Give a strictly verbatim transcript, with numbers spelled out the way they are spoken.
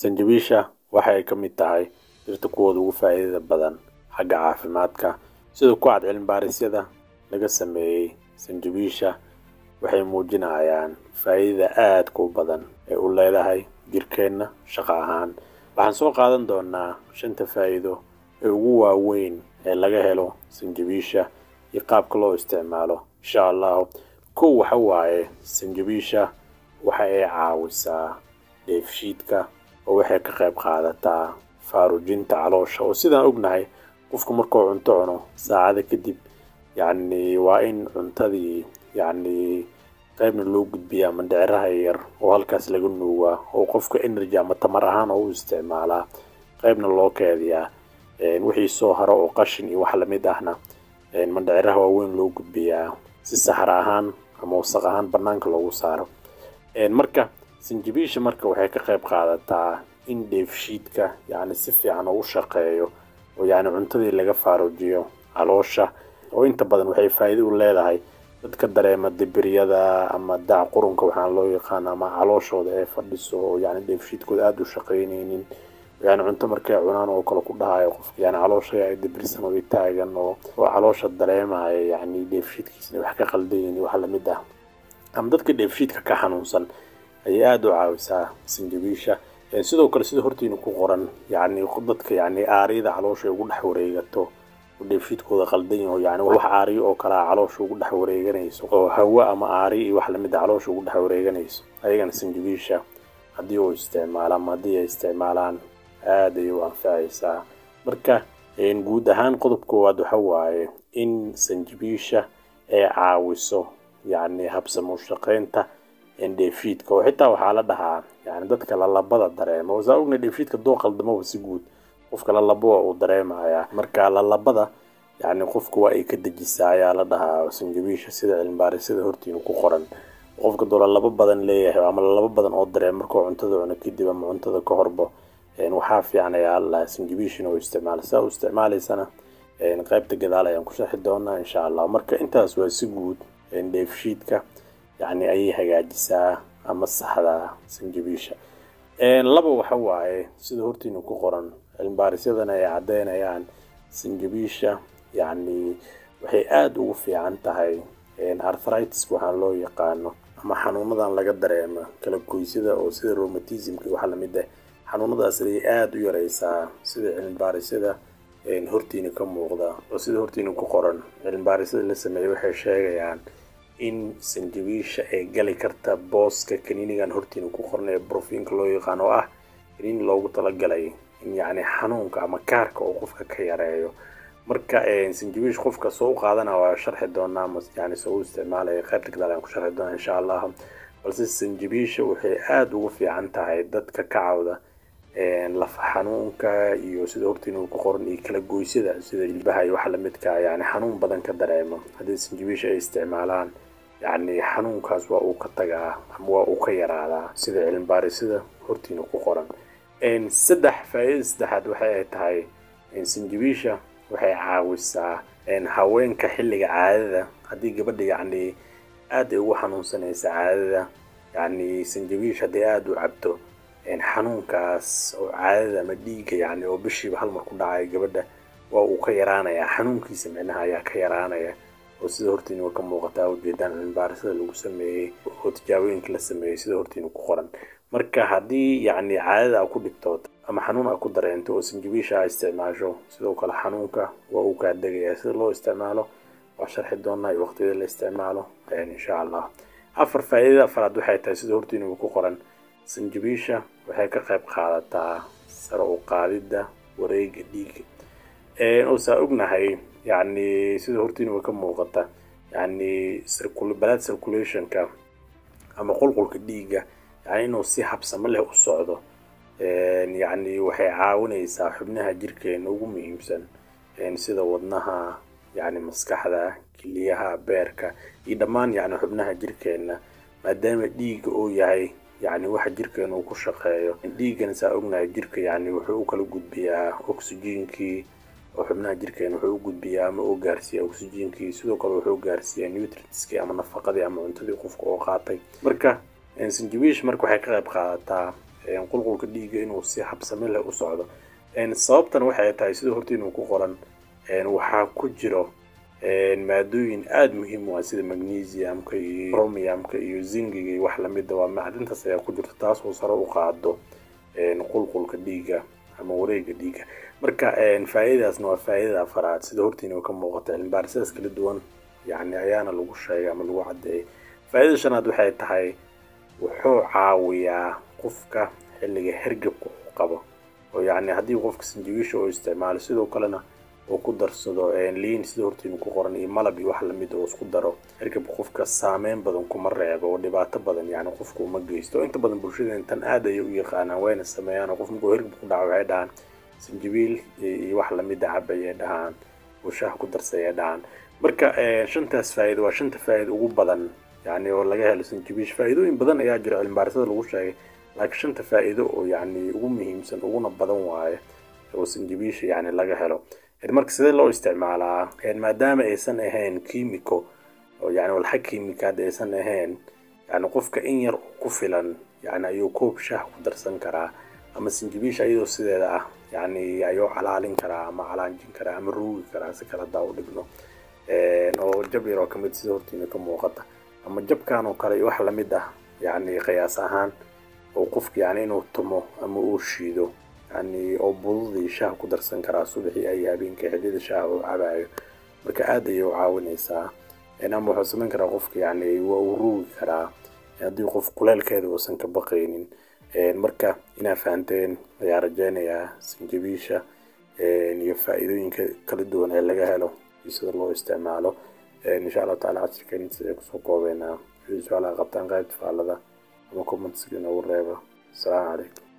Sanjabiisha waxa ay ka mid tahay dhirta kuwooda ugu faa'iidada badan xagga caafimaadka. Sida ku cad cilmi baarisyada laga sameeyay, sanjabiisha waxay muujinayaan faa'iidada aadka u badan ee u leedahay jirkeenna shaqo ahaan. Waxaan soo qaadan doonaa shanta faa'iido ee ugu waaweyn ee laga helo sanjabiisha iyo qaabka loo isticmaalo. Insha Allah, kow waxa waaye sanjabiisha waxa ay caawisaa dheefshiidka oo waxay ka qayb qaadataa faarujinta caloosha. oo sidaan ognahay qofku markuu cunto cuno saacada kadib yacni waa in cuntadii yacni qaybna loo gudbiyaa mandhiciraha yar oo halkaas laga nuugaa oo qofka energy ama tamar ahaan u isticmaalaa, qaybna loo keediyaa wixii soo haro oo qashin iyo wax lamid ahna mandhiciraha waaweyn loo gudbiyaa si saxar ahaan ama wasakh ahaan banaanka loogu saaro. marka sanjabiisha marka waxay ka qayb qaadataa in dheefshiidka yacni si fiican u shaqeeyo oo yacni cuntadii laga faarujiyo caloosha. oo inta badan waxay faa'iido u leedahay dadka dareema dibiryada ama daac qurunka waxaan loo yaqaan ama calooshooda ee fadhiso oo yacni dheefshiidkooda aad u shaqaynaynin, yacni cunto markay cunaan oo kale ku dhahayo qofka yacni caloosha ay dibirsan oo taagan oo oo caloosha dareemaya yacni dheefshiidkiisna wax ka qaldayn wax la mid ah. ama dadka dheefshiidka ka xanuunsan ayay aad u caawisaa sanjabiisha. sidoo kale sida hortiina ku qoran yacni dadka yacni aariyada caloosha ugu dhex wareegato oo dheefshiidkooda qaldan yahay yacni wax aariyo oo kala caloosha ugu dhex wareeganayso oo hawo ama aariyo iyo wax la mid ah caloosha ugu dhex wareeganayso, ayagana sanjabiisha haddii uu isticmaalo ama haddii ay isticmaalaan aad ay u anfacaysaa. marka guud ahaan qodob koowaad waxa waaye in sanjabiisha ay caawiso yacni habsamo shaqaynta dheefshiidka. oo xitaa waxaa la dhahaa yacni dadka lalabada dareema oo saa ogna dheefshiidka doo qaldamaba si guud qofka lalabo uu dareemaya. marka lalabada yacni qofku waa ay ka dejisaa ayaa la dhahaa sanjabiisha sida cilmi baarisada hortiina ku qoran. qofka doo lalabo badan leeyahay ama lalabo badan oo dareema markuu cuntada cuno kadib ama cuntada ka horbo waxaa fiican ayaa la sanjabiisha inuu isticmaalo. saa u isticmaalaysana qaybta gadaal ayaan ku sharxi doonaa insha Allah. marka intaas waa si guud dheefshiidka yacni ayay hagaajisaa ama saxda sanjabiisha. laba waxa waaye sida hortiina ku qoran cilmi baarisyadana ay cadeynayaan sanjabiisha yacni waxay aad ugu fiican tahay arthritis waxaan loo yaqaano ama xanuunadan laga dareemo kala goysida oo sida rheumatismka waxa la mid ah. xanuunadaas ay aad u yareysaa sida cilmi baarisyada hortiina ka muuqda oo sida hortiina ku qoran cilmi baarisyada la sameeyay waxay sheegayaan in sanjabiisha ay gali karta booska kaniinigan hortiina ku qoran ee brofiinka loo yaqaan oo ah kaniini loogu talagalay in yacni xanuunka ama kaarka oo qofka ka yareeyo. marka sanjabiisha qofka soo qaadana waa sharxi doonaa ama yacni soo isticmaalaya qaybta gadaal aan ku sharxi doonaa insha Allah. balse sanjabiisha waxay aad ugu fiican tahay dadka ka cawda laf xanuunka iyo sida hortiina ku qoran iyo kala goysida sida ilbaha iyo wax la midka yacni xanuun badan ka dareema haddii sanjabiisha ay isticmaalaan yacni xanuunkaas waa uu ka tagaa ama waa uu ka yaraadaa sida cilmi baarisada hortiina ku qoran. saddex faa'iido saddexaad waxay ay tahay sanjabiisha waxay caawisaa haweenka xilliga caadada haddii gabadha yacni aad ay ugu xanuunsanaysa caadada yacni sanjabiisha haddii aad u cabto xanuunkaas oo caadada ama dhiigga yacni oo bishiiba hal mar ku dhacay gabadha waa uu ka yaraanayaa xanuunkiisa micnaha ayaa ka yaraanaya oo sida hortiina ka muuqataa ujeedaan cilmi baarisada lagu sameeyey oo tijaabooyinka la sameeyey sida hortiina ku qoran. marka haddii yacni caadada ku dhigto ama xanuun aad ku dareento oo sanjabiisha aad isticmaasho sidoo kale xanuunka waa uu kaa degayaa. sida loo isticmaalo waa sharxi doonaa iyo waqtiyada la isticmaalo insha Allah. afar faa'iidada afraad waxay tahay sida hortiina ku qoran sanjabiisha waxay ka qayb qaadataa sare u qaadida wareegga dhiigga. oo saa ognahay yacni sida hortiina ka muuqata yacni blood circulationka ama qulqulka dhiigga yacni inuu si habsamo leh u socdo yacni waxay caawinaysaa xubnaha jirkeena ugu muhiimsan sida wadnaha yacni maskaxda kiliyaha beerka iyo dhammaan yacni xubnaha jirkeena maadaama dhiigga uu yahay yacni waxa jirkeena uu ku shaqeeyo. dhiiggana saa ognahay jirka yacni wuxuu u kala gudbiyaa oxygenkii oo xubnaha jirkeena wuxuu u gudbiyaa ama uu gaarsiiyaa oxygenkii sidoo kale wuxuu gaarsiiyaa nutrientskii ama nafaqadii ama cuntadii qofka oo qaatay. marka sanjabiisha marka waxay ka qayb qaadataa qulqulka dhiigga inuu si habsami leh u socdo. sababtan waxay tahay sida horta inuu ku qoran waxaa ku jiro maadooyin aad muhiim u ah sida magnesiumka iyo chromiumka iyo zingiga iyo wax lamid ah. waa macdintaas ayaa ku jirta taas oo sare u qaado qulqulka dhiigga ama wareegga dhiigga. marka faa'iidadaasna waa faa'iidada afaraad sida horta inuu ka muuqato cilmi baarisyo kala duwan yani ayaana lagu sheegay ama lagu cadeeyay. faa'iidada shanaad waxay tahay wuxuu caawiyaa qofka xilliga hergebka uu qabo oo yani haddii qofka sanjabiisha uu isticmaalo sidoo kalena oo ku darsado liin sida horta inuu ku qoran iyo malab iyo wax lamid oo isku daro hergebka qofka saameyn badan kuma reebo oo dhibaato badan yani qofku uma geysto. inta badan bulshada intan aad ay u yaqaanaan wayna sameeyaan qof markuu hergeb ku dhaco waxay dhahaan sanjabiil iyo wax lamid ah cabay dhahaan oo shaah ku darsay dhahaan. marka shantaas faa'iido waa shanta faa'iido ugu badan yani oo laga helo sanjabiish. faa'iidooyin badan ayaa jira cilmi baarisada lagu sheegay laakiin shanta faa'iido oo yani ugu muhiimsan uguna badan waaye oo sanjabiish yani laga helo. marka sidee loo isticmaalaa maadaama aysan ahayn kiimiko oo yani walxa kiimikaad aysan ahayn yani qofka in yar ku filan yani ayuu koob shaah ku darsan karaa ama sanjabiish iyadoo sideeda ah yani ayuu calaalin karaa ama calaanjin karaa ama ruugi karaa si kala daa u dhigno oo jab yar oo kamid sida hortiina ka muuqata ama jabkan oo kale wax lamid ah yani qiyaas ahaan oo qofka yani inuu tumo ama uu shiido يعني أو بوضي شاه قدر سنكرا صبحي أي هابين كحديد شاه وعبايو مركا عادي وعاونيسا أنا محسمين كرا قفك يعني وروي كرا يعني قف قلال كذا وسنك بقينين مركا إنا فانتين يا رجانا يا سنجبيشة يفائدين كالدون اللي جهلو يسر الله استعماله إن شاء الله تعالى عشان سوقوا بينا في سؤال قبطان غايب فعل ذا وما كومنت سجنا والريبة. السلام عليكم.